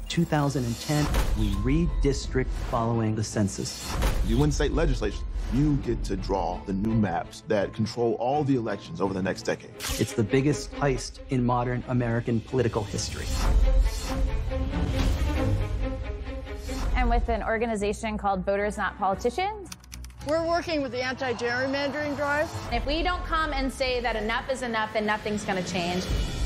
2010, we redistrict following the census. You win state legislature, you get to draw the new maps that control all the elections over the next decade. It's the biggest heist in modern American political history. And with an organization called Voters Not Politicians, we're working with the anti-gerrymandering drive. if we don't come and say that enough is enough and nothing's going to change,